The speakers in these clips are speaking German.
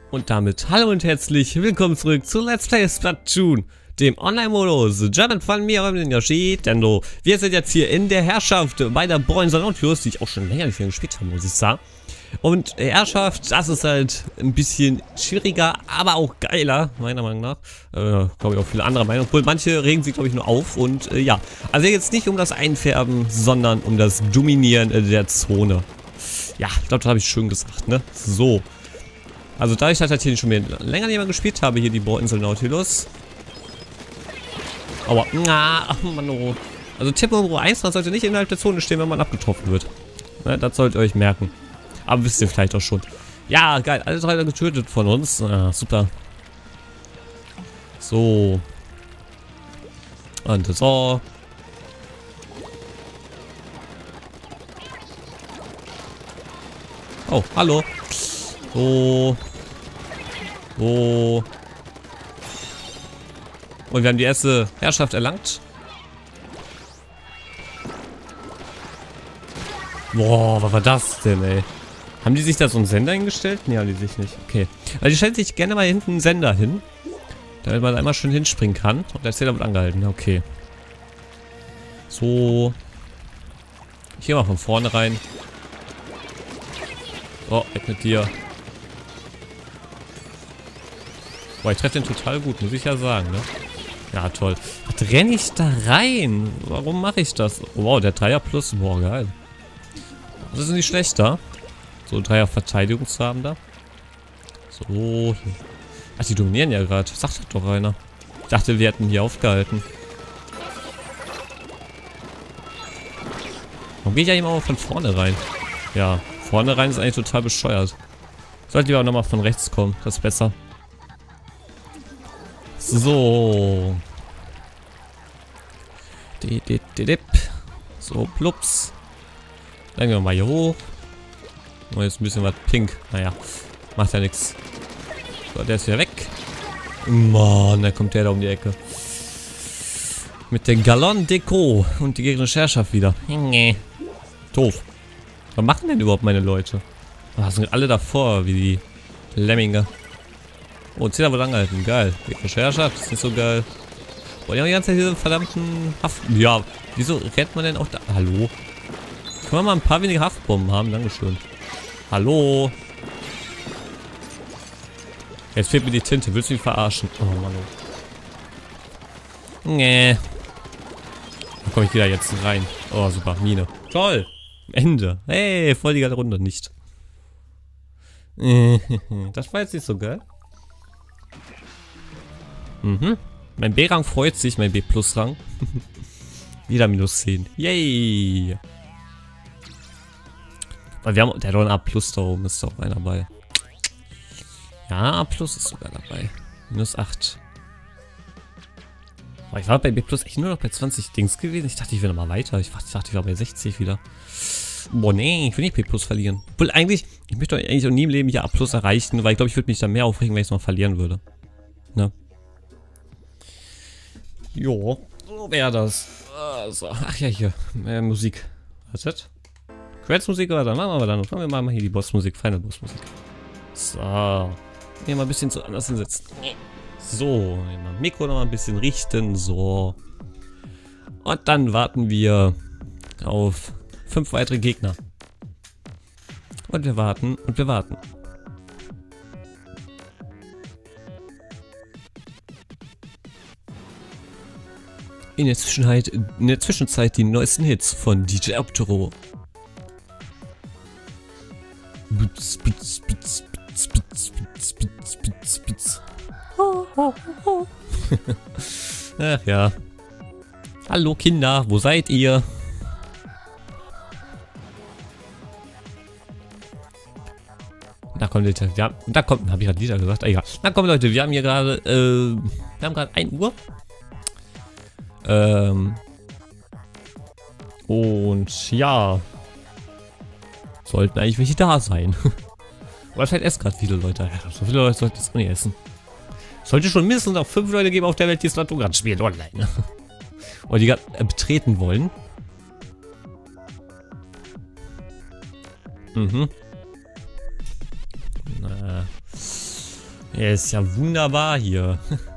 Und damit hallo und herzlich willkommen zurück zu Let's Play Splatoon, dem Online-Modus German von mir, eurem Yoshi Dendo. Wir sind jetzt hier in der Herrschaft bei der Bronze Nautilus, die ich auch schon länger nicht mehr gespielt habe, muss ich sagen. Und Herrschaft, das ist halt ein bisschen schwieriger, aber auch geiler, meiner Meinung nach. Glaube ich auch viele andere Meinungen. Obwohl manche regen sich, glaube ich, nur auf. Und ja, also jetzt nicht um das Einfärben, sondern um das Dominieren der Zone. Ja, ich glaube, das habe ich schön gesagt, ne? So. Also dadurch, dass ich hier schon länger nicht mehr gespielt habe, hier die Bohrinsel Nautilus. Aua. Ach, Mann, oh. Also Tipp Nummer 1, man sollte nicht innerhalb der Zone stehen, wenn man abgetroffen wird. Ne, das solltet ihr euch merken. Aber wisst ihr vielleicht auch schon. Ja, geil. Alle drei getötet von uns. Ah, super. So. Und so. Oh, hallo. So. So. Und wir haben die erste Herrschaft erlangt. Boah, was war das denn, ey? Haben die sich da so einen Sender hingestellt? Nee, haben die sich nicht. Okay. Also die stellt sich gerne mal hinten einen Sender hin. Damit man einmal schön hinspringen kann. Und der Zähler wird angehalten. Okay. So. Ich gehe mal von vorne rein. So, weg mit dir. Boah, ich treffe den total gut, muss ich ja sagen, ne? Ja, toll. Was renne ich da rein? Warum mache ich das? Oh, wow, der 3er Plus. Boah, geil. Das ist nicht schlechter. So ein 3er Verteidigung zu haben da. So. Ach, die dominieren ja gerade. Sagt das doch einer. Ich dachte, wir hätten hier aufgehalten. Warum gehe ich eigentlich immer von vorne rein? Ja, vorne rein ist eigentlich total bescheuert. Sollte lieber auch nochmal von rechts kommen. Das ist besser. So. So, plups. Dann gehen wir mal hier hoch. Oh, jetzt ein bisschen was pink. Naja, macht ja nichts. So, der ist wieder weg. Mann, da kommt der da um die Ecke. Mit der Galon Deko und die gegnerische Herrschaft wieder. Doof. Was machen denn überhaupt meine Leute? Oh, sind alle davor, wie die Lemminge. Oh, Zähler wird angehalten. Geil. Gegnerische Herrschaft ist nicht so geil. Boah, die haben die ganze Zeit diese verdammten Haft... Ja, wieso rennt man denn auch da? Hallo? Können wir mal ein paar weniger Haftbomben haben? Dankeschön. Hallo? Jetzt fehlt mir die Tinte. Willst du mich verarschen? Oh Mann. Nee. Da komme ich wieder jetzt rein. Oh, super. Mine. Toll. Ende. Hey, voll die geile Runde. Nicht. Das war jetzt nicht so geil. Mhm. Mein B-Rang freut sich. Mein B-Plus-Rang. Wieder minus 10. Yay. Weil wir haben, der hat doch ein A+ da oben, ist doch einer dabei. Ja, A+ ist sogar dabei. Minus 8. Aber ich war bei B+ echt nur noch bei 20 Dings gewesen. Ich dachte, ich wäre noch mal weiter. Ich dachte, ich war bei 60 wieder. Boah, nee, ich will nicht B+ verlieren. Obwohl eigentlich, ich möchte doch eigentlich auch nie im Leben hier A+ erreichen, weil ich glaube, ich würde mich da mehr aufregen, wenn ich es mal verlieren würde. Ne? Jo, so wäre das. Also, ach ja, hier, Musik. Was ist das? Quetzmusik oder dann machen wir dann. Wir machen mal hier die Bossmusik, Final Bossmusik. So. Hier mal ein bisschen so anders hinsetzen. So, mal Mikro noch mal ein bisschen richten. So. Und dann warten wir auf 5 weitere Gegner. Und wir warten und wir warten. In der Zwischenzeit die neuesten Hits von DJ Optero. Ach ja. Hallo Kinder, wo seid ihr? Da kommt Leute, ja, da kommt, habe ich gerade Lieder gesagt, egal. Na komm Leute, wir haben hier gerade, wir haben gerade 1 Uhr. Und ja. Sollten eigentlich welche da sein. Aber vielleicht essen gerade viele Leute. Ja, so viele Leute sollten jetzt nicht essen. Sollte schon mindestens auch 5 Leute geben auf der Welt, die Splatoon gerade spielen online. Oder die gerade betreten wollen. Mhm. Ja, ist ja wunderbar hier.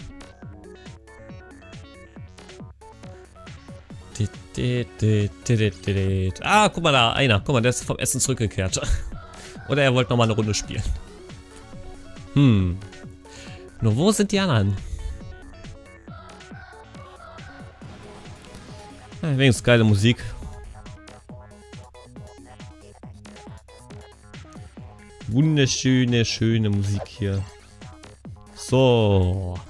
Ah, guck mal da, einer. Guck mal, der ist vom Essen zurückgekehrt. Oder er wollte nochmal eine Runde spielen. Nur wo sind die anderen? Ja, wenigstens geile Musik. Wunderschöne, schöne Musik hier. So.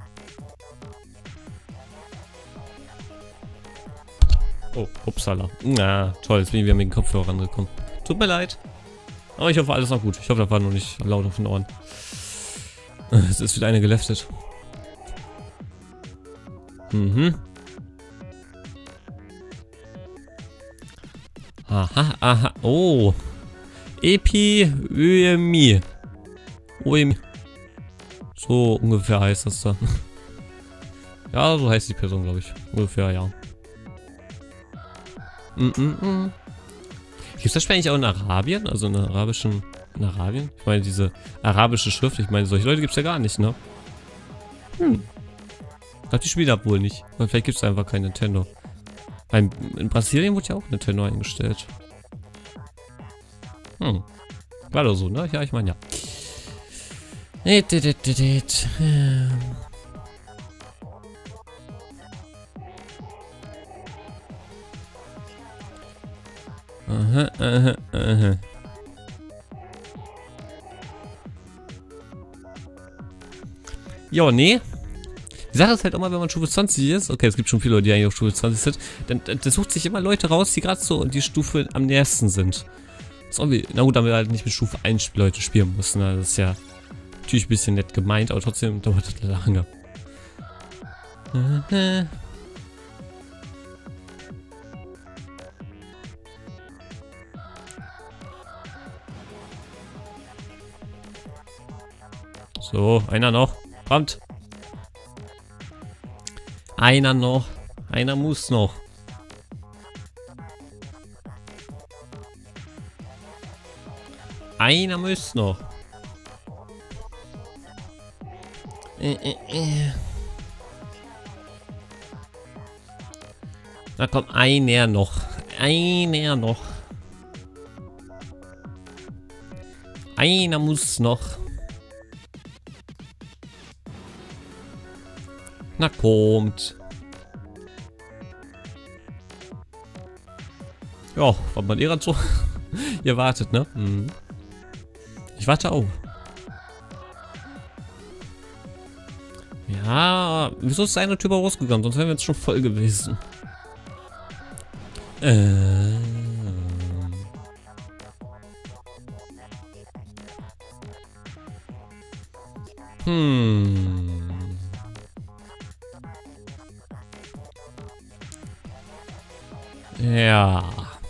Oh, upsala. Na, toll, jetzt bin ich wieder mit dem Kopfhörer rangekommen. Tut mir leid. Aber ich hoffe, alles noch gut. Ich hoffe, das war noch nicht laut auf den Ohren. Es ist wieder eine geleftet. Aha, aha. Oh. Epidemie. So ungefähr heißt das da. Ja, so heißt die Person, glaube ich. Ungefähr, ja. Gibt es das eigentlich auch in Arabien? Also in arabischen... In Arabien? Ich meine, diese arabische Schrift, ich meine, solche Leute gibt es ja gar nicht, ne? Ich glaube, die spielen ab wohl nicht. Oder vielleicht gibt es einfach kein Nintendo. In Brasilien wurde ja auch Nintendo eingestellt. War doch so, ne? Ja, ich meine, ja. Aha, aha, aha. Ja, nee. Die Sache ist halt immer, wenn man Stufe 20 ist, okay, es gibt schon viele Leute, die eigentlich auf Stufe 20 sind, dann sucht sich immer Leute raus, die gerade so die Stufe am nächsten sind. Das ist irgendwie, na gut, damit wir halt nicht mit Stufe 1 Leute spielen müssen. Das ist ja natürlich ein bisschen nett gemeint, aber trotzdem dauert das lange. So, einer noch. Kommt. Einer noch. Einer muss noch. Einer muss noch. Na komm, einer noch. Einer noch. Einer muss noch. Na kommt. Ja, was man gerade so. Ihr wartet, ne? Ich warte auch. Ja, wieso ist eine Tür rausgegangen? Sonst wären wir jetzt schon voll gewesen. Ja.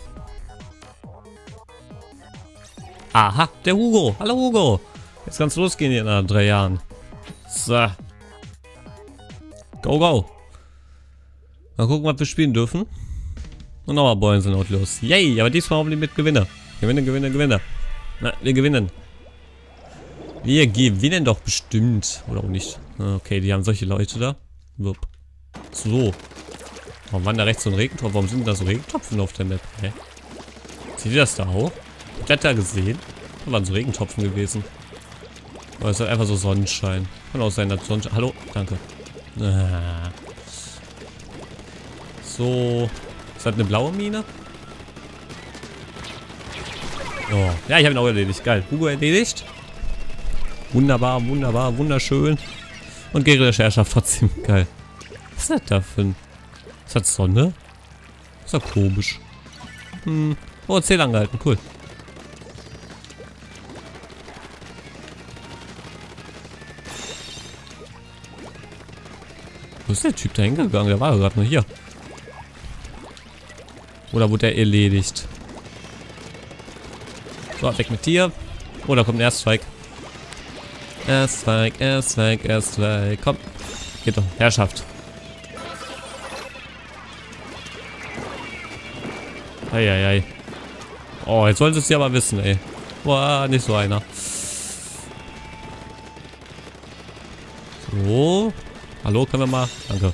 Aha, der Hugo. Hallo Hugo. Jetzt kann's losgehen hier nach 3 Jahren. So. Go, go. Mal gucken, was wir spielen dürfen. Und nochmal Boys sind auch los. Yay, aber diesmal haben wir mit Gewinner. Gewinner, Gewinner, Gewinner. Na, wir gewinnen. Wir gewinnen doch bestimmt. Oder auch nicht. Okay, die haben solche Leute da. So. Warum waren da rechts so ein Regentropfen? Warum sind da so Regentropfen auf der Map? Hä? Seht ihr das da auch? Habt ihr das da gesehen? Da waren so Regentropfen gewesen. Aber es ist halt einfach so Sonnenschein. Kann auch sein, dass Sonnenschein... Hallo? Danke. So. Ist das eine blaue Mine? Oh. Ja, ich habe ihn auch erledigt. Geil. Hugo erledigt. Wunderbar, wunderbar, wunderschön. Und gegnerische Herrschaft trotzdem. Geil. Was ist das da für ein... Ist das Sonne? Ist ja komisch. Oh, 10 angehalten. Cool. Wo ist der Typ da hingegangen? Der war ja gerade nur hier. Oder wurde er erledigt? So, weg mit dir. Oh, da kommt ein Erstzweig. Erstzweig, Erstzweig, Erstzweig. Komm. Geht doch. Herrschaft. Eieiei. Oh, jetzt wollen sie es ja aber wissen, ey. Boah, nicht so einer. So. Hallo, können wir mal? Danke.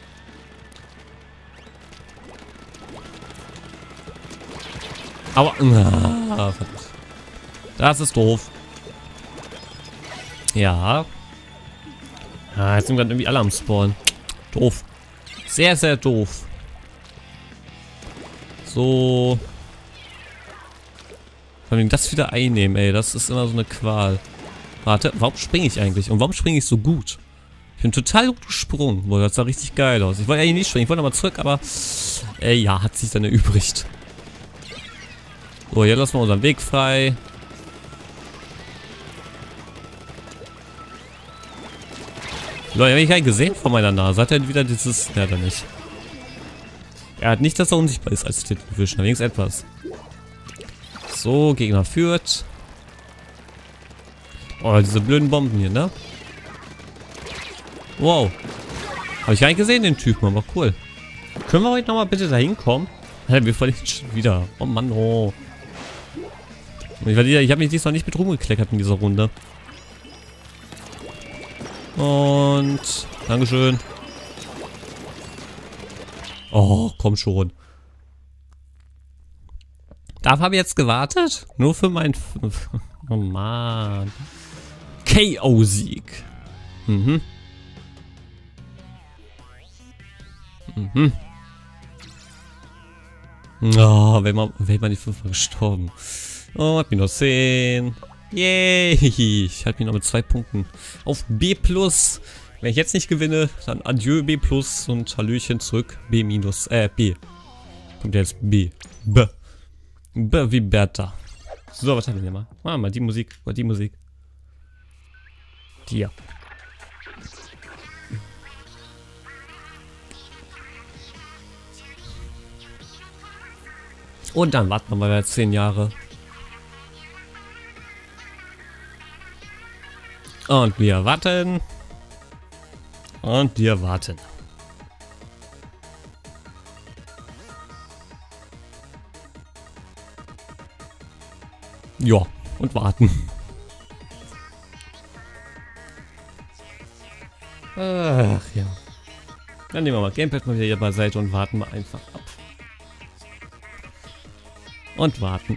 Aber. Verdammt. Das ist doof. Ja. Jetzt sind wir irgendwie alle am Spawn. Doof. Sehr, sehr doof. So. Vor allem das wieder einnehmen, ey. Das ist immer so eine Qual. Warte, warum springe ich eigentlich? Und warum springe ich so gut? Ich bin total gut gesprungen. Boah, das sah richtig geil aus. Ich wollte eigentlich nicht springen. Ich wollte nochmal zurück, aber... ja, hat sich dann erübrigt. So, jetzt lassen wir unseren Weg frei. Leute, habe ich gar nicht gesehen von meiner Nase. Hat er wieder dieses... Ja, dann nicht. Er hat nicht, dass er unsichtbar ist als Titelfisch. Wenigstens etwas. So, Gegner führt. Oh, diese blöden Bomben hier, ne? Wow. Habe ich gar nicht gesehen, den Typen, aber cool. Können wir heute nochmal bitte da hinkommen? Wir verlieren schon wieder. Oh Mann, oh. Ich habe mich diesmal nicht mit rumgekleckert in dieser Runde. Und... Dankeschön. Oh, komm schon. Darauf habe ich jetzt gewartet? Nur für mein... Oh Mann. KO-Sieg. Mhm. Mhm. Oh, wäre man die 5 gestorben. Oh, hat mich noch 10. Yay. Ich halte mich noch mit 2 Punkten auf B+. Wenn ich jetzt nicht gewinne, dann adieu B+ und Hallöchen zurück B-, B. Kommt jetzt B. B. B wie Bertha. So, was haben wir denn mal? Machen wir mal die Musik. Oder die Musik. Die ja. Und dann warten wir mal 10 Jahre. Und wir warten. Und wir warten. Ja, und warten. Ach ja. Dann nehmen wir mal Gamepad mal wieder hier beiseite und warten wir einfach ab. Und warten.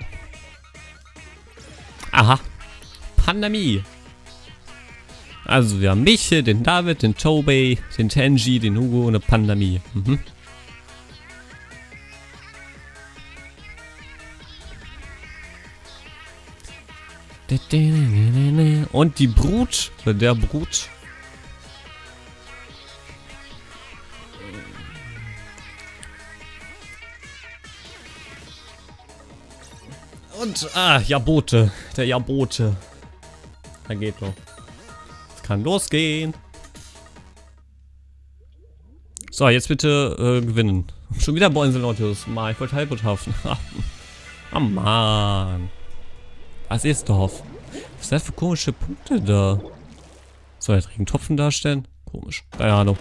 Aha. Pandemie. Also wir haben mich, den David, den Tobey, den Tenji, den Hugo und eine Pandemie. Mhm. Und die Brut, oder der Brut. Und, Jabote. Der Jabote. Da geht noch. Es kann losgehen. So, jetzt bitte gewinnen. Schon wieder Boinseln, Leute. Ich wollte Halbuthafen. Oh Mann. Was ist drauf? Was ist das für komische Punkte da? Soll ich Regentropfen darstellen? Komisch. Keine Ahnung.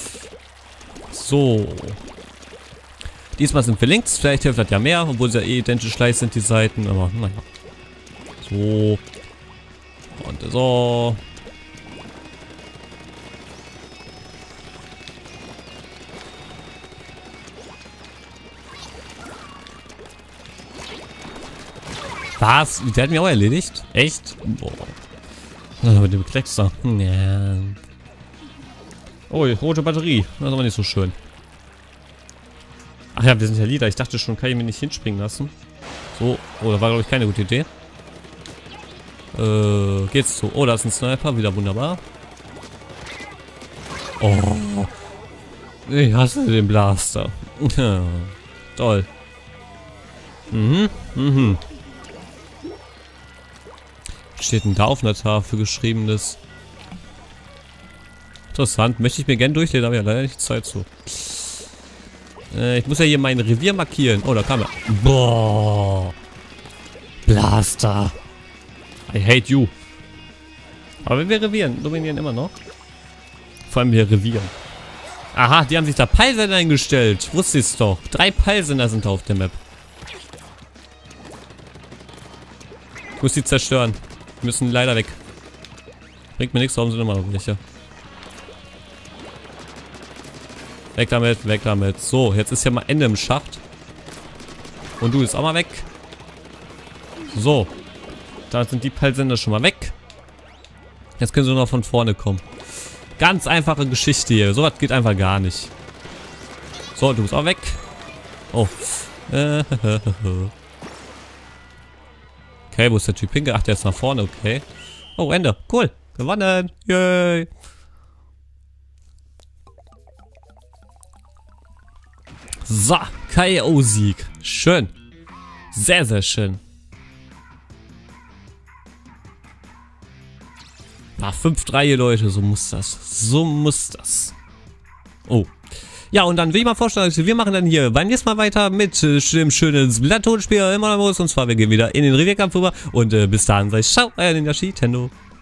So. Diesmal sind wir links. Vielleicht hilft das ja mehr, obwohl sie ja eh identisch gleich sind, die Seiten. Aber naja. So. Und so. Was? Der hat mich auch erledigt? Echt? Boah. Mit dem Kleckser. Ja. Oh, rote Batterie. Das ist aber nicht so schön. Ach ja, wir sind ja Leader. Ich dachte schon, kann ich mich nicht hinspringen lassen. So. Oh, da war, glaube ich, keine gute Idee. Geht's so? Oh, da ist ein Sniper. Wieder wunderbar. Oh. Ich hasse den Blaster. Ja. Toll. Mhm. Mhm. Steht denn da auf einer Tafel geschriebenes? Interessant. Möchte ich mir gerne durchlesen, aber ja leider nicht Zeit zu. Ich muss ja hier mein Revier markieren. Oh, da kam er. Boah. Blaster. I hate you. Aber wir dominieren immer noch. Vor allem wir revieren. Aha, die haben sich da Peilsender eingestellt. Wusste ich's doch. 3 Peilsender sind da auf der Map. Ich muss die zerstören. Die müssen leider weg. Bringt mir nichts, warum sind immer noch welche. Weg damit, weg damit. So, jetzt ist ja mal Ende im Schacht. Und du bist auch mal weg. So. Da sind die Peilsender schon mal weg. Jetzt können sie nur noch von vorne kommen. Ganz einfache Geschichte hier. Sowas geht einfach gar nicht. So, du bist auch weg. Oh. Okay, wo ist der Typ hinge? Ach, der ist nach vorne, okay. Oh, Ende. Cool. Gewonnen. Yay. So, KO-Sieg. Schön. Sehr, sehr schön. Ah, 5-3 hier, Leute. So muss das. So muss das. Oh. Ja, und dann will ich mal vorstellen, wir machen dann hier beim nächsten Mal weiter mit dem schönen Splatoon-Spiel immer noch los. Und zwar, wir gehen wieder in den Revierkampf rüber. Und bis dahin sage ich ciao, euer Ninja Nintendo.